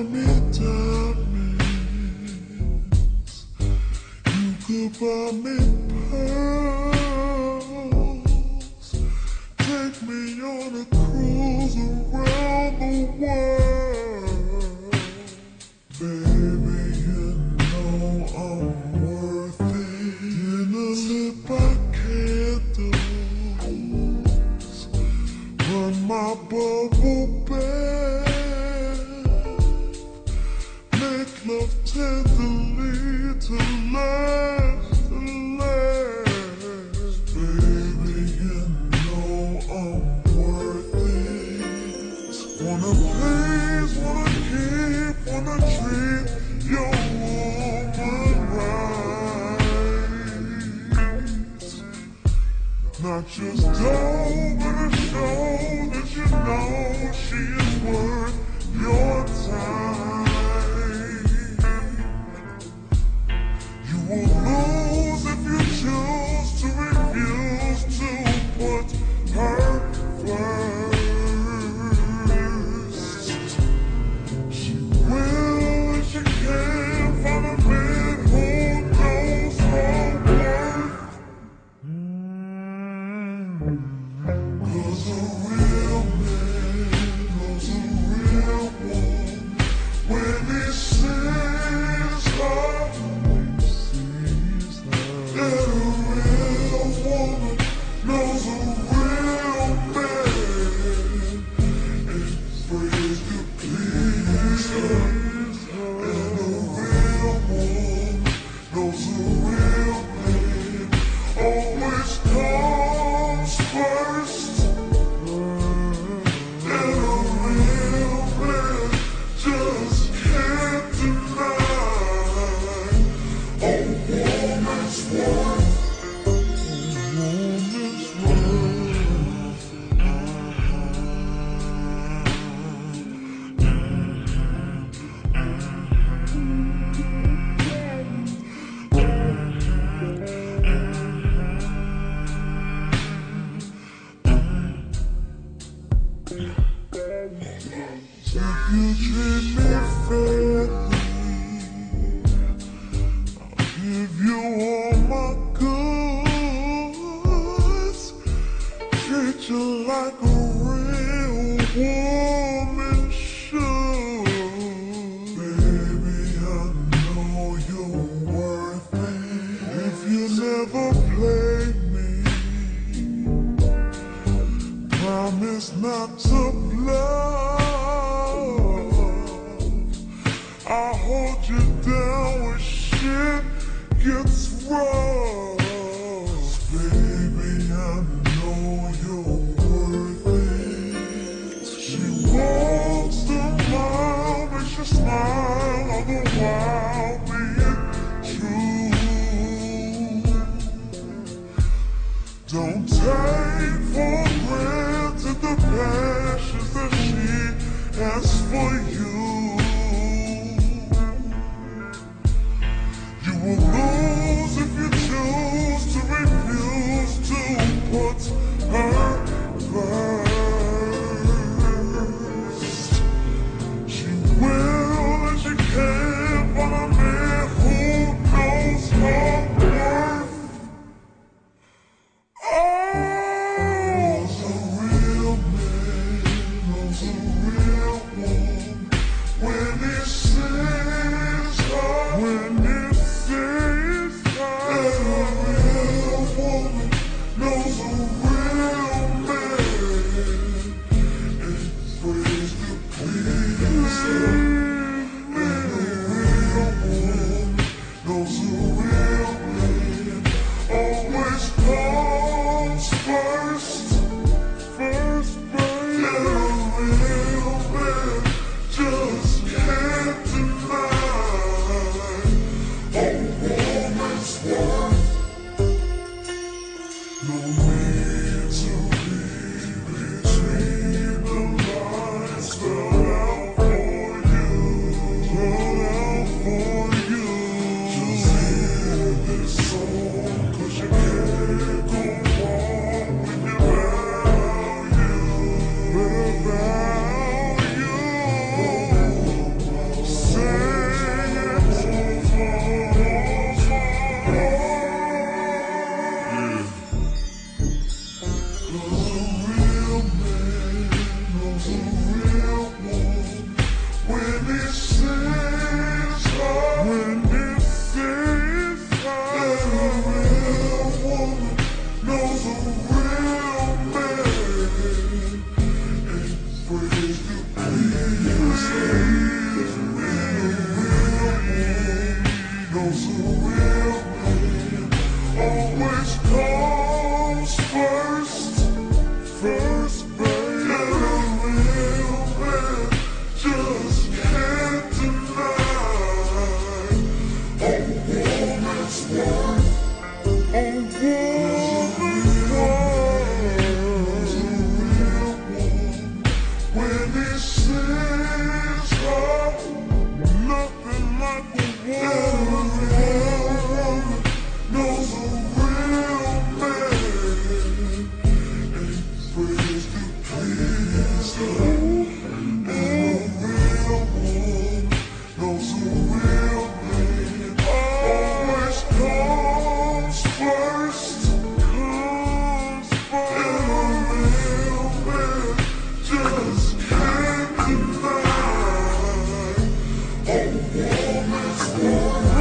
me diamonds, you could buy me pearls, take me on a cruise around the world. Baby, you know I'm worth it. Dinners lit by candles, run my bubble bath, make love tenderly to last, to last. Baby, you know I'm worth it. Wanna please, wanna keep, wanna treat your woman right. Not just dough, but a show that you know she is worth your time. You will lose if you choose to refuse to put her first. She will if she can find a man who knows her worth. 'Cause a real man knows a real woman when he sees her. And a real woman knows a real man and prays to please her. And a real woman knows a real man always comes first. And a real man just can't deny a woman's worth. A woman's worth. If you treat me fairly, I'll give you all my goods. Treat you like a real woman should. Baby, I know you're worth it. If you never play me, promise not to bluff. I'll hold you down when shit gets rough. Baby, I know you're worth it. She walks the mile, makes you smile all the while being true. Don't take for granted the passions that she has for you. You will lose if you choose to refuse to put her first. She will and she can find a man who knows her worth. Oh, a real man knows a real woman knows a real man always comes first. First, baby, a real man just can't deny a woman's worth. A woman's worth. When he sees her, nothing like a woman knows a real man. Ain't afraid to please her. And a real woman knows a real man always comes first. Comes first. And a real man just can't deny a woman's worth.